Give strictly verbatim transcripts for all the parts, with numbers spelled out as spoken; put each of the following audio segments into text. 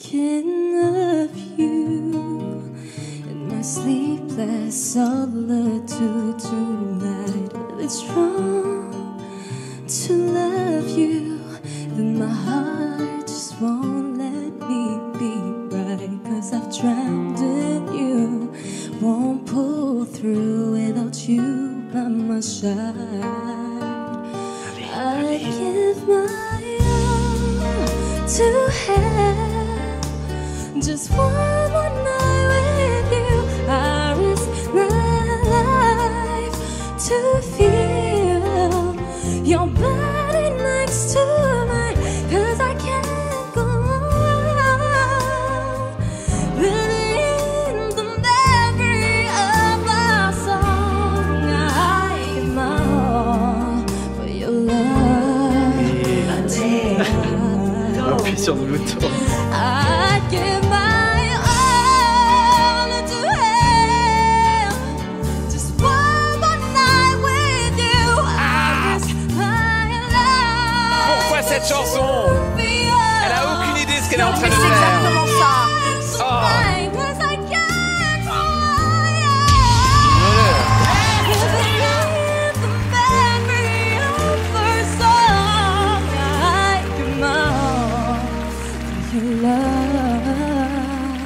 thinking of you in my sleepless solitude tonight. It's wrong to love you, then my heart just won't let me be right. Cause I've drowned in you, won't pull through without you by my side. I give my all to have just one more night with you. I risk my life to feel your body next to mine. Cause I can't go on living the memory of our song. I give my all for your love. Appuie sur le bouton. I give my all to have just one more night with you. I risk my life. Pourquoi cette chanson? Elle a aucune idée de ce qu'elle est en train de C'est faire. exactement ça. Oh. Cause I can't hold the memory of our song. I give my all for your love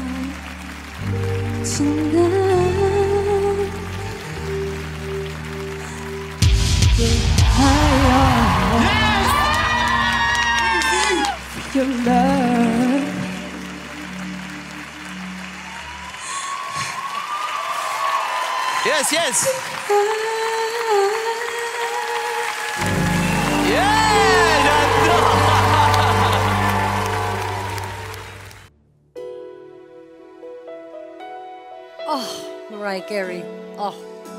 tonight. Give my all for your love. Yes, yes. Yeah, j'adore. Oh, Mariah Carey. Oh.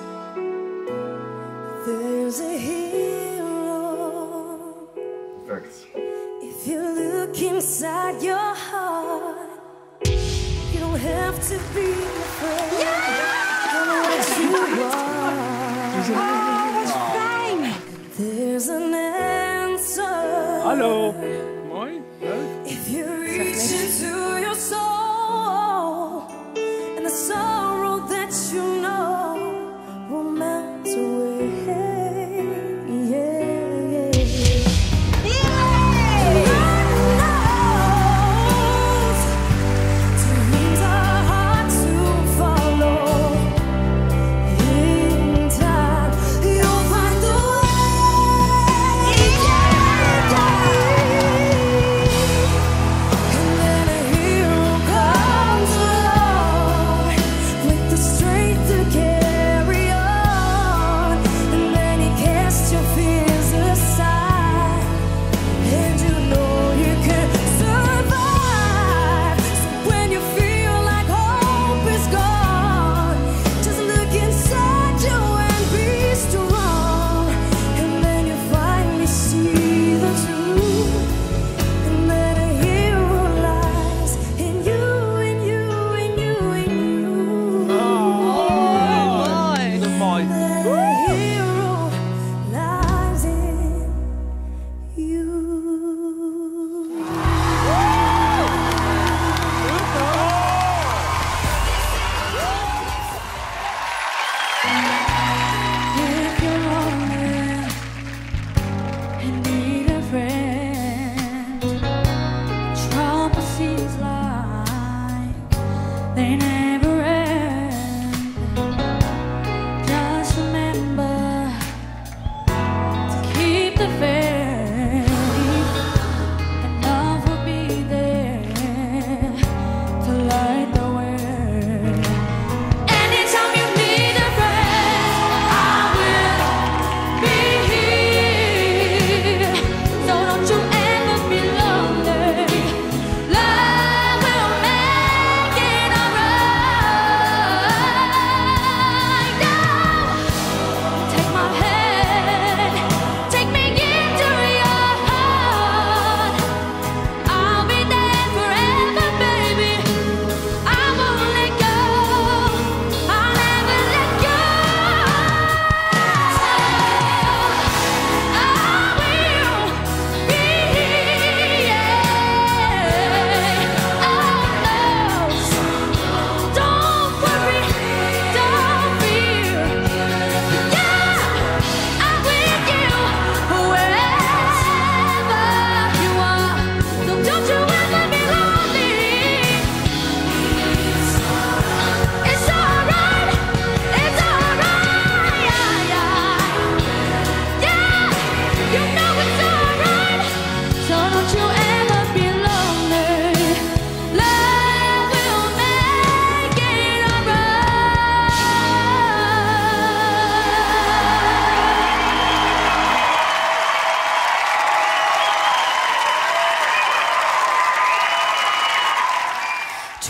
There's a hero. Thanks. If you look inside your heart, you don't have to be afraid. Yeah! What you are. There's an answer. Hallo. Mooi. If you reach into your soul, and the sorrow that you know will melt away. Yeah, yeah. Yeah. Knows dreams are hard to follow. In time, you'll find the way. Yeah, yeah.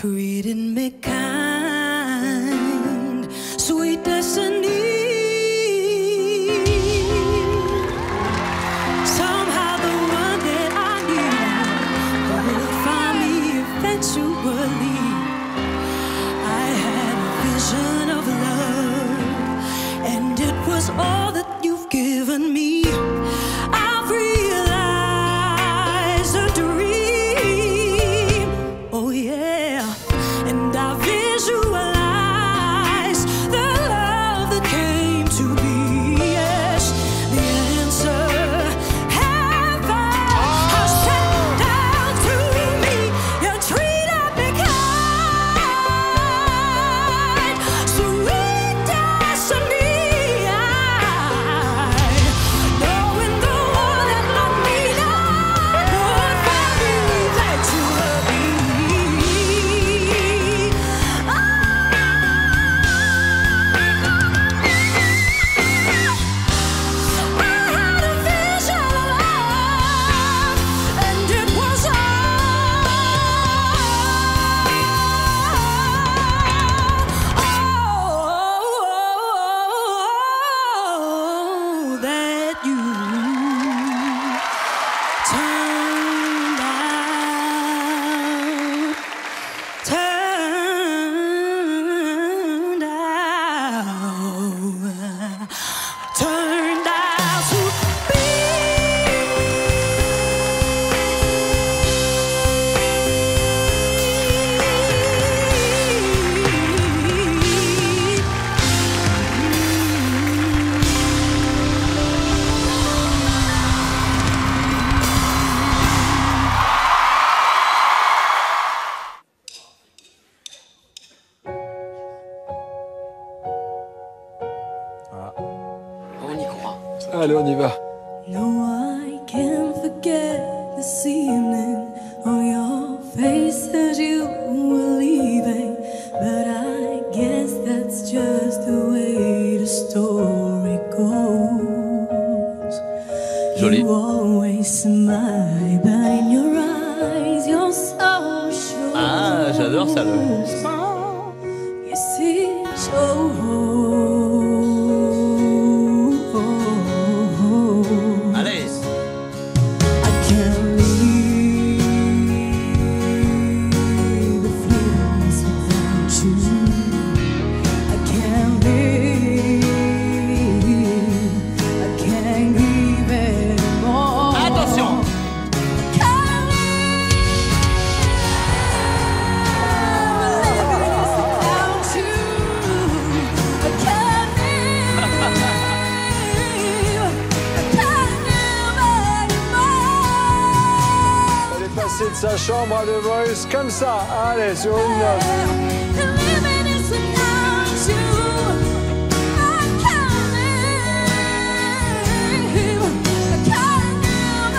treated me kind, sweet destiny. Somehow the one that I knew would find me eventually. I had a vision of love, and it was all that you've given me. I've realized a dream, oh yeah, and I visualized the love that came to be. Yes, the answer heaven has sent down to me. You treated me kind, sweet destiny. Knowing the one that I needed would find me eventually. I had a vision of love, and it was all that you turned out, turned out, turned out to be. On y croit. Allez, on y va. No, I can't forget this evening on your face as you were leaving, but I guess that's just the way the story goes. Joli. You always smile, but in your eyes you're so sure. Ah, j'adore ça, le- You see, so Allez. I can't leave the feelings without you. I can't leave. I can't give anymore. Attention. Can't live without you. I can't live. I can't live anymore. Elle est passée de sa chambre à The Voice comme ça. Allez, sur une note. Living is without you. I can't live. I can't live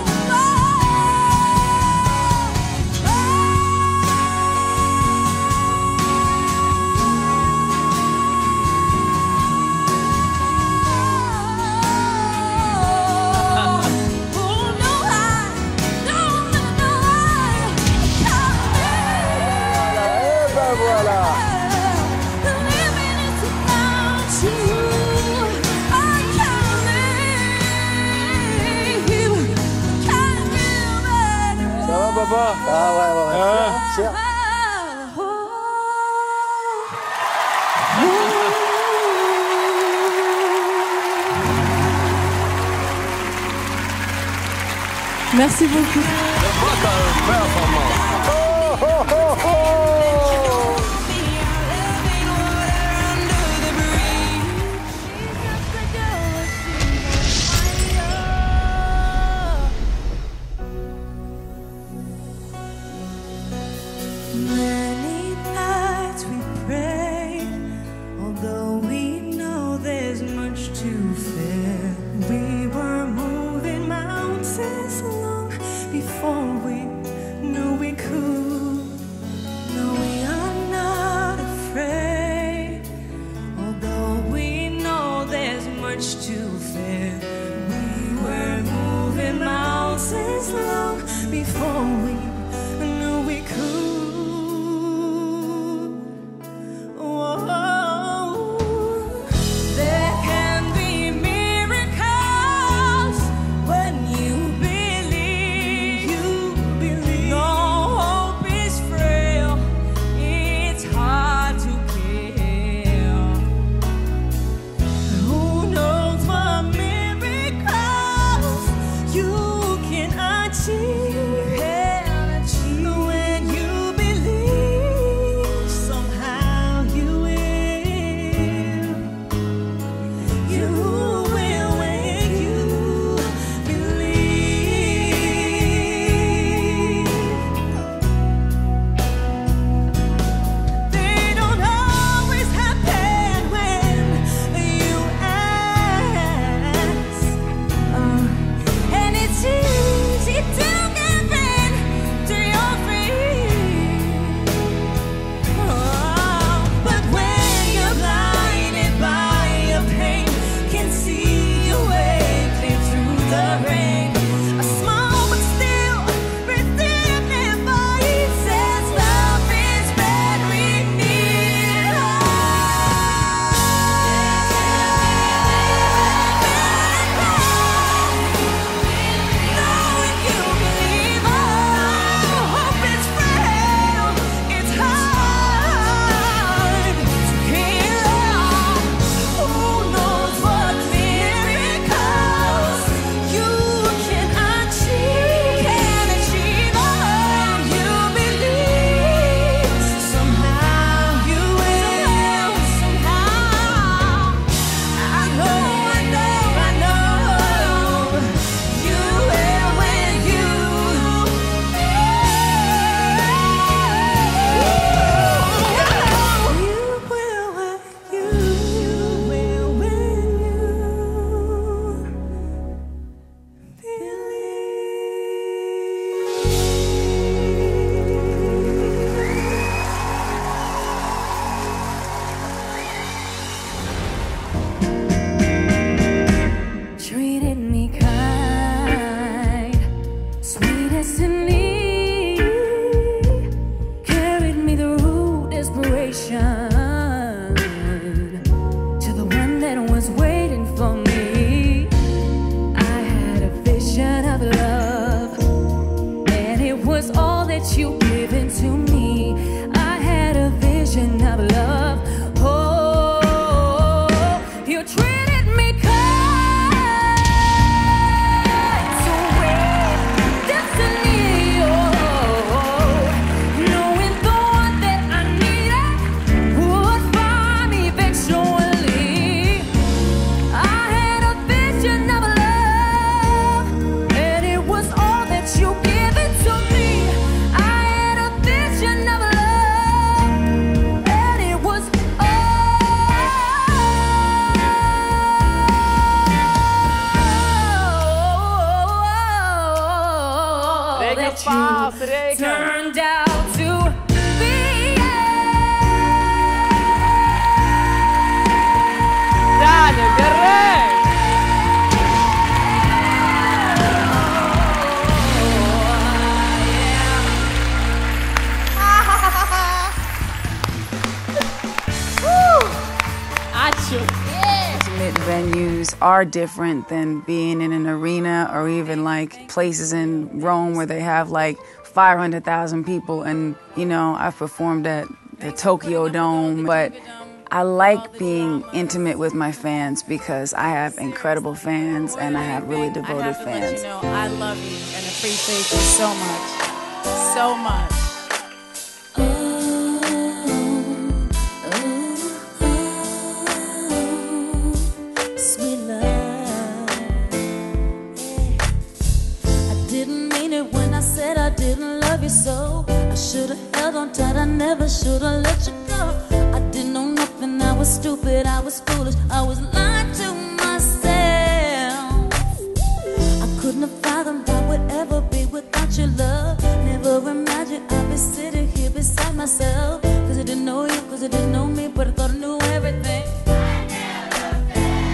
anymore. Oh no, I don't know. I can't live. Eh ben voilà. Living is without you. I can't live. I can't live anymore. Ça va, papa? Ah ouais, ouais, ouais. Hein? Fier, fier. Merci beaucoup. Oh, oh, oh, oh. Many nights we pray, although we know there's much to fear. We were moving mountains long before we knew we could. No, we are not afraid, although we know there's much to fear. We were moving mountains long before we knew we could. turned out to be. Dale, guerrero. Intimate venues are different than being in an arena or even like places in Rome where they have like five hundred thousand people. And, you know, I've performed at the Tokyo Dome, but I like being intimate with my fans because I have incredible fans and I have really devoted I have to fans. Let you know, I love you and appreciate you so much, so much. So I should've held on tight, I never should've let you go. I didn't know nothing, I was stupid, I was foolish, I was lying to myself. I couldn't have fathomed I would ever be without your love. Never imagined I'd be sitting here beside myself. Cause I didn't know you, cause I didn't know me, but I thought I knew everything. I never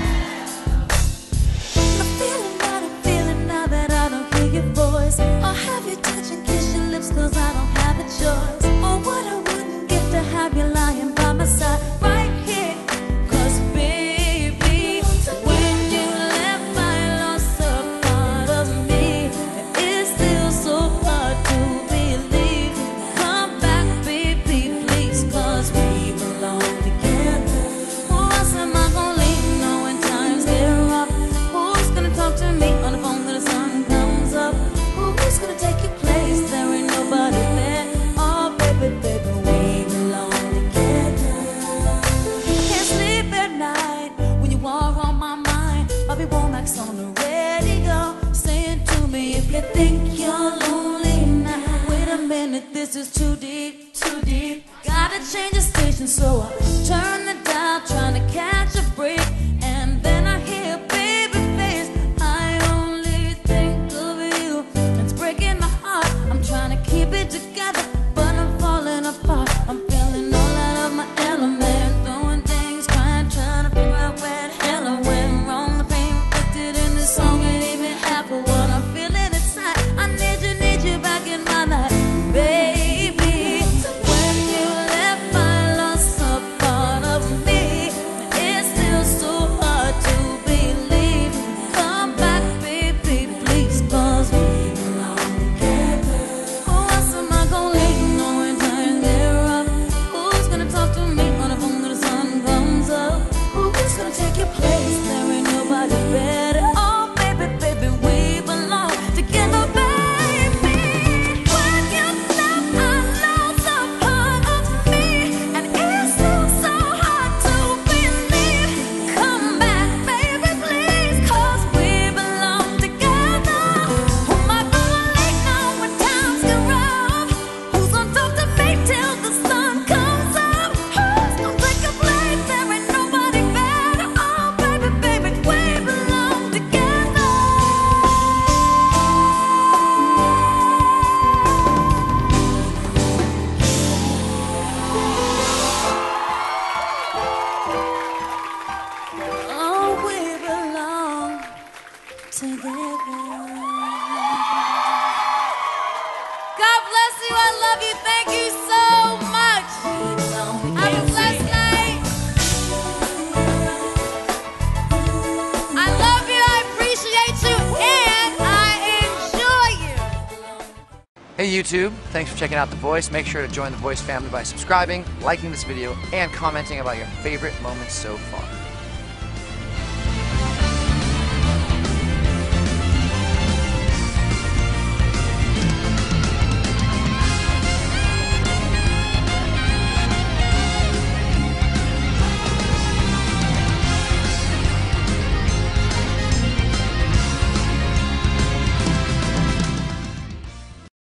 felt. I'm feeling what I'm feeling now that I don't hear your voice. Or have you touch and kiss your lips cause I don't have a choice. Or what I wouldn't give to have you lying by my side right here. Cause baby, when you left I lost a part of me. It's still so hard to believe. Come back baby please, cause we belong together. Who else am I gonna leave knowing times get rough? Who's gonna talk to me on the phone when the sun comes up? Who's gonna take your place? There ain't nobody there. Oh, baby, baby, we belong together. I can't sleep at night when you are on my mind. Bobby Womack's on the radio, saying to me, if you think you're lonely now, wait a minute, this is too deep, too deep. Gotta change the station, so I turn the dial, trying to catch a break, and then I hear baby face. I only think of you. It's breaking my heart. I'm trying to keep it together, but I'm falling apart. I'm feeling all out of my element, doing things, crying, trying to figure out where the hell I went wrong. The pain reflected in this song ain't even half of what I'm feeling inside. I need you, need you back in my life, baby. When you left, I lost a part of me. It's still so hard to believe. Come back, baby, please, cause we belong together. Who else am I gonna leave knowing times get rough? Who's gonna talk to me on the phone when the sun comes up? Who's gonna take your place? There ain't nobody better. Oh, baby, baby, we belong together, baby. When you left, I lost a part of me, and it's still so hard to believe. Come back, baby, please, cause we belong together. Who am I gonna leave now when times get rough? Who's gonna talk to me till the sun comes up? Who's gonna take a place? There ain't nobody better. Oh, baby, baby, we belong together. Oh, we belong together. God bless you. I love you. Thank you so much. Have a blessed night. I love you. I appreciate you. And I enjoy you. Hey YouTube, thanks for checking out The Voice. Make sure to join The Voice family by subscribing, liking this video, and commenting about your favorite moments so far.